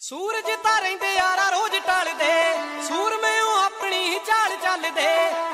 सूरज तारें दे यारा रोज टलदे सूरमे अपनी चाल चलदे।